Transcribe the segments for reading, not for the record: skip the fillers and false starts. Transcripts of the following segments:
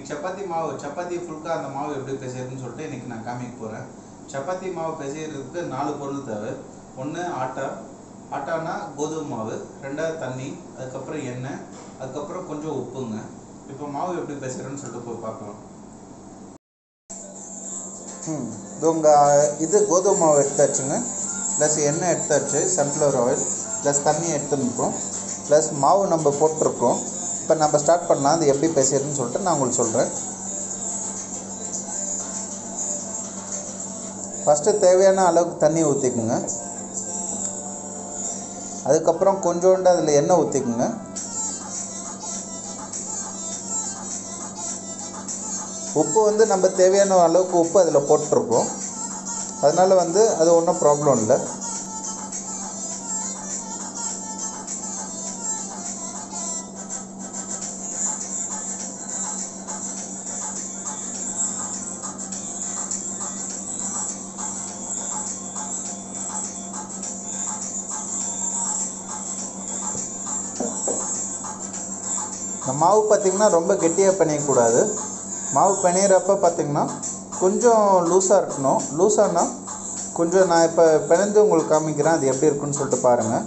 சப்பாத்தி மாவு சப்பாத்தி ஃபுல்கா அந்த மாவு எப்படி பிசைறதுன்னு சொல்லிட்டு இன்றைக்கி நான் காமிக்க போகிறேன். சப்பாத்தி மாவு பிசைறதுக்கு 4 பொருள் தேவை. ஒன்று ஆட்டானா கோதுமை மாவு, 2வது தண்ணி, அதுக்கப்புறம் எண்ணெய், அதுக்கப்புறம் கொஞ்சம் உப்புங்க. இப்போ மாவு எப்படி பிசைறதுன்னு சொல்லிட்டு போய் பார்க்கலாம். இது கோதுமை மாவு எடுத்தாச்சுங்க, ப்ளஸ் எண்ணெய் எடுத்தாச்சு, சன்ஃப்ளவர் ஆயில், ப்ளஸ் தண்ணி எடுத்துருக்கோம், ப்ளஸ் மாவு நம்ம போட்டிருக்கோம். இப்போ நம்ம ஸ்டார்ட் பண்ணலாம். அது எப்படி பிசைறதுன்னு சொல்லிட்டு நான் உங்களுக்கு சொல்கிறேன். ஃபஸ்ட்டு தேவையான அளவுக்கு தண்ணி ஊற்றிக்குங்க. அதுக்கப்புறம் கொஞ்சோண்டு அதில் எண்ணெய் ஊற்றிக்குங்க. உப்பு நம்ம தேவையான அளவுக்கு உப்பு அதில் போட்டிருக்கோம். அதனால் அது ஒன்றும் ப்ராப்ளம் இல்லை. இந்த மாவு பார்த்திங்கன்னா ரொம்ப கெட்டியாக பிணையக்கூடாது. மாவு பிணையிறப்ப பார்த்திங்கன்னா கொஞ்சம் லூஸாக இருக்கணும். லூஸானா கொஞ்சம் நான் இப்போ பிணைந்து உங்களுக்கு காமிக்கிறேன், அது எப்படி இருக்குன்னு சொல்லிட்டு பாருங்கள்.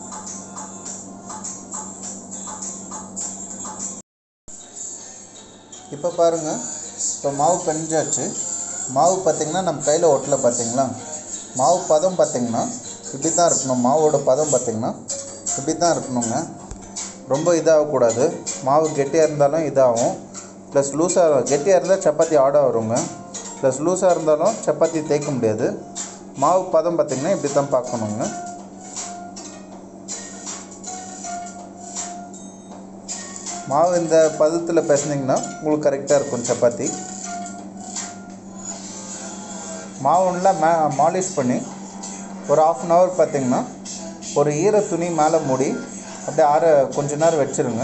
இப்போ பாருங்கள், இப்போ மாவு பிணைஞ்சாச்சு. மாவு பார்த்திங்கன்னா நம்ம கையில் ஒட்டலை. பார்த்திங்களா, மாவு பதம் பார்த்திங்கன்னா இப்படி தான் இருக்கணும். மாவோட பதம் பார்த்திங்கன்னா இப்படி தான் இருக்கணுங்க. ரொம்ப இதாகக்கூடாது. மாவு கெட்டியாக இருந்தாலும் இதாகும், ப்ளஸ் லூஸாக கெட்டியாக இருந்தால் சப்பாத்தி ஆடாக வருங்க, ப்ளஸ் லூஸாக இருந்தாலும் சப்பாத்தி தேய்க்க முடியாது. மாவு பதம் பார்த்திங்கன்னா இப்படி தான் பார்க்கணுங்க. மாவு இந்த பதத்தில் பிசைஞ்சிங்கன்னா உங்களுக்கு கரெக்டாக இருக்கும் சப்பாத்தி. மாவு நல்லா மாலிஷ் பண்ணி ஒரு 1/2 hour பார்த்திங்கன்னா ஒரு ஈர துணி மேலே மூடி அப்படியே கொஞ்ச நேரம் வச்சுருங்க.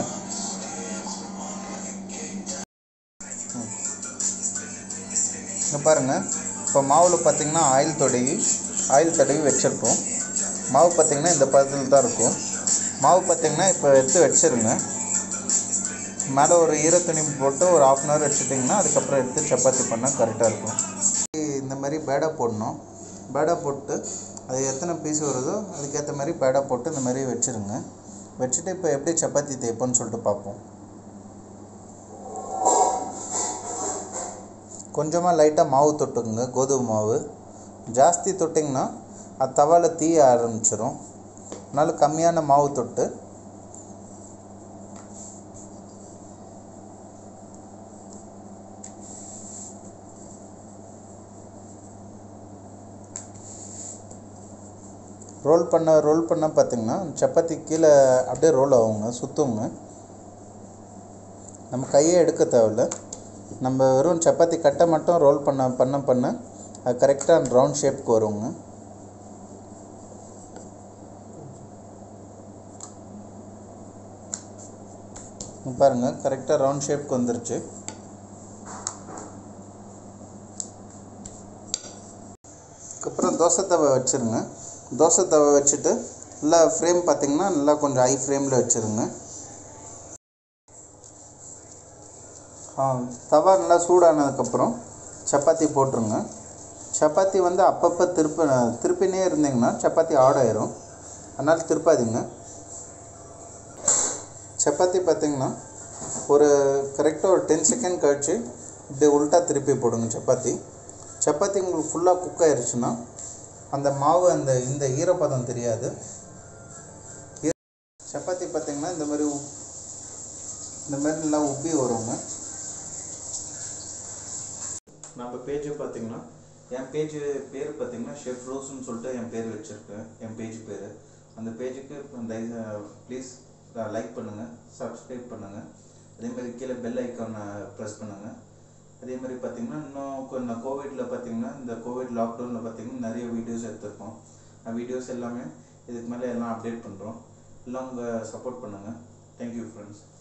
இங்கே பாருங்கள், இப்போ மாவில் பார்த்திங்கன்னா ஆயில் தடவி வச்சுருக்கோம். மாவு பார்த்திங்கன்னா இந்த பதத்தில் தான் இருக்கும். மாவு பார்த்திங்கன்னா இப்போ எடுத்து வச்சுருங்க. மேலே ஒரு ஈர துணி போட்டு ஒரு 1/2 hour வச்சுட்டிங்கன்னா அதுக்கப்புறம் எடுத்து சப்பாத்தி பண்ணால் கரெக்டாக இருக்கும். இந்த மாதிரி பேடா போடணும். பேடா போட்டு அது எத்தனை பீஸ் வருதோ அதுக்கேற்ற மாதிரி பேடா போட்டு இந்த மாதிரி வச்சுருங்க. வச்சுட்டு இப்போ எப்படி சப்பாத்தி தேய்ப்போன்னு சொல்லிட்டு பார்ப்போம். கொஞ்சமாக லைட்டாக மாவு தொட்டுக்குங்க, கோதுமை மாவு. ஜாஸ்தி தொட்டிங்கன்னா அது தவாவில் தீய ஆரம்பிச்சிடும். அதனால் கம்மியான மாவு தொட்டு ரோல் பண்ண பார்த்திங்கன்னா சப்பாத்தி கீழே அப்படியே ரோல் ஆகுங்க, சுற்றுங்க. நம்ம கையே எடுக்க தேவையில்ல. நம்ம வெறும் சப்பாத்தி கட்டை மட்டும் ரோல் பண்ண அது கரெக்டாக ரவுண்ட் ஷேப்புக்கு வருங்க. பாருங்கள், கரெக்டாக ரவுண்ட் ஷேப்புக்கு வந்துருச்சு. அதுக்கப்புறம் தோசை தவை வச்சுருங்க. தோசை தவை வச்சுட்டு நல்லா ஃப்ரேம் பார்த்திங்கன்னா நல்லா கொஞ்சம் ஹை ஃப்ரேமில் வச்சுருங்க. தவா நல்லா சூடானதுக்கப்புறம் சப்பாத்தி போட்டுருங்க. சப்பாத்தி அப்பப்போ திருப்பினே இருந்தீங்கன்னா சப்பாத்தி ஆடாயிரும். அதனால் திருப்பாதீங்க. சப்பாத்தி பார்த்திங்கன்னா ஒரு கரெக்டாக ஒரு 10 செகண்ட் கழிச்சு இப்படி உல்ட்டா திருப்பி போடுங்க. சப்பாத்தி உங்களுக்கு ஃபுல்லாக குக் ஆயிடுச்சுன்னா அந்த மாவு இந்த ஈரப்பதம் தெரியாது. சப்பாத்தி பார்த்திங்கன்னா இந்த மாதிரி நல்லா உப்பி வருங்க. நம்ம பேஜ் பார்த்திங்கன்னா என் பேஜ் பேர் பார்த்திங்கன்னா ஷெஃப் ரோஸ்ன்னு சொல்லிட்டு என் பேர் வச்சுருக்கேன். என் பேஜ் பேர். அந்த பேஜுக்கு ப்ளீஸ் லைக் பண்ணுங்கள், சப்ஸ்கிரைப் பண்ணுங்கள். அதேமாதிரி கீழே பெல் ஐக்கானை ப்ரெஸ் பண்ணுங்கள். அதே மாதிரி பார்த்திங்கன்னா இன்னும் கோவிடில் பார்த்திங்கன்னா இந்த கோவிட் லாக்டவுனில் பார்த்திங்கன்னா நிறைய வீடியோஸ் எடுத்திருக்கோம். வீடியோஸ் எல்லாமே இதுக்கு மேலே எல்லாம் அப்டேட் பண்ணுறோம். எல்லாம் உங்கள் சப்போர்ட் பண்ணுங்கள். Thank you friends.